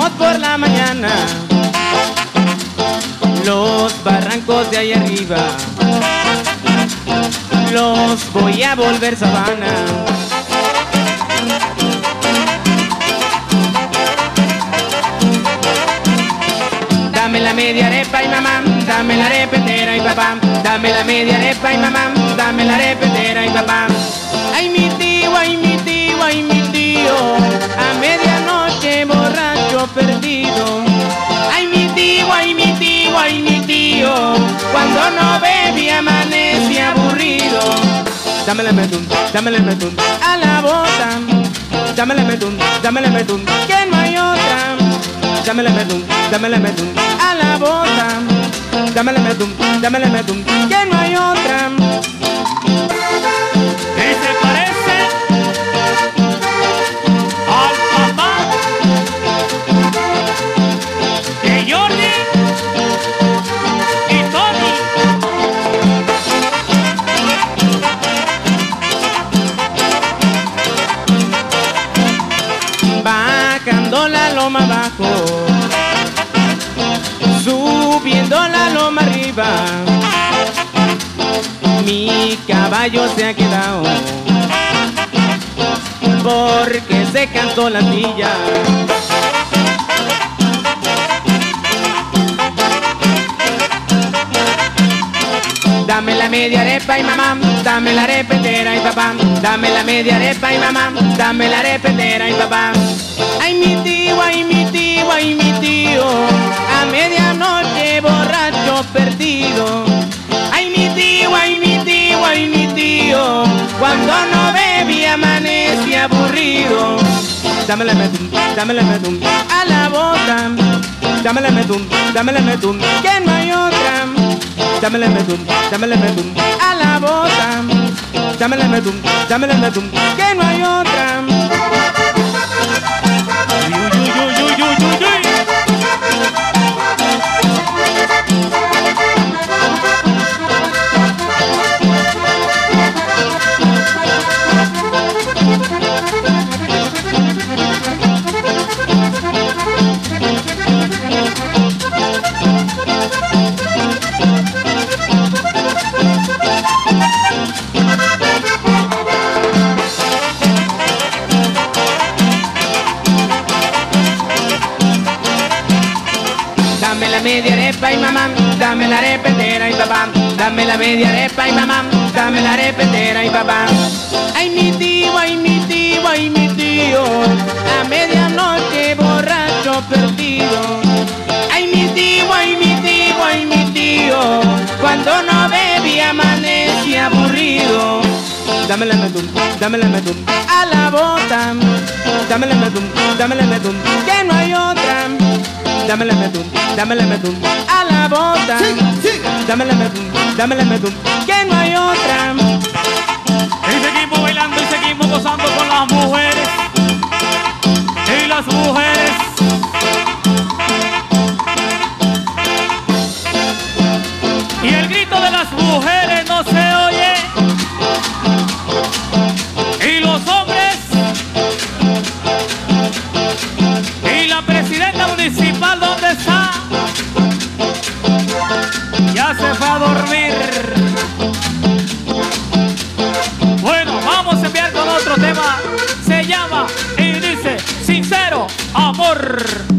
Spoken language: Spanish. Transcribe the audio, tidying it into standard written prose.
Vamos por la mañana, los barrancos de ahí arriba los voy a volver sabana. Dame la media arepa y mamá, dame la arepa entera y papá. Dame la media arepa y mamá, dame la arepa entera y papá. Ay mi tío, ay mi tío, ay mi tío, a medianoche borracho perdido. Ay mi tío, ay mi tío, ay mi tío, cuando no bebe amanece aburrido. Dámele metún, a la bota. Dámele metún, que no hay otra. Dámele metún, a la bota. Dámele metún, que no hay otra. ¿Qué se parece al papá de Jordi y Tony? Bajando la loma abajo, subiendo la loma arriba, mi caballo se ha quedado porque se cansó la silla. Dame la media arepa y mamá, dame la arepa entera y papá. Dame la media arepa y mamá, dame la arepa entera y papá. Ay mi tío, ay mi tío, ay mi tío, a medianoche borracho perdido. Ay mi tío, ay mi tío, ay mi tío, cuando no bebe amanece aburrido. Dámele metún, a la bota. Dámele metún, que no hay otra. Dámele metún, a la bota. Dámele metún, que no hay otra. Uy, uy, uy, uy, uy, uy, uy. Dame la media arepa y mamá, dame la arepa entera y papá. Dame la media arepa y mamá, dame la arepa entera y papá. Ay mi tío, ay mi tío, ay mi tío, a medianoche borracho perdido. Ay mi tío, ay mi tío, ay mi tío, cuando no bebe amanece aburrido. Dámele metún, a la bota. Dámele metún, que no hay otra. Dámele metún, a la bota. Dámele metún, que no hay otra. Y seguimos bailando y seguimos gozando con las mujeres. Y las mujeres. Y el grito de las mujeres no se oye. Y los hombres. Y la presidenta municipal, ¿dónde está? Ya se fue a dormir. Bueno, vamos a enviar con otro tema. Se llama y dice Sincero Amor.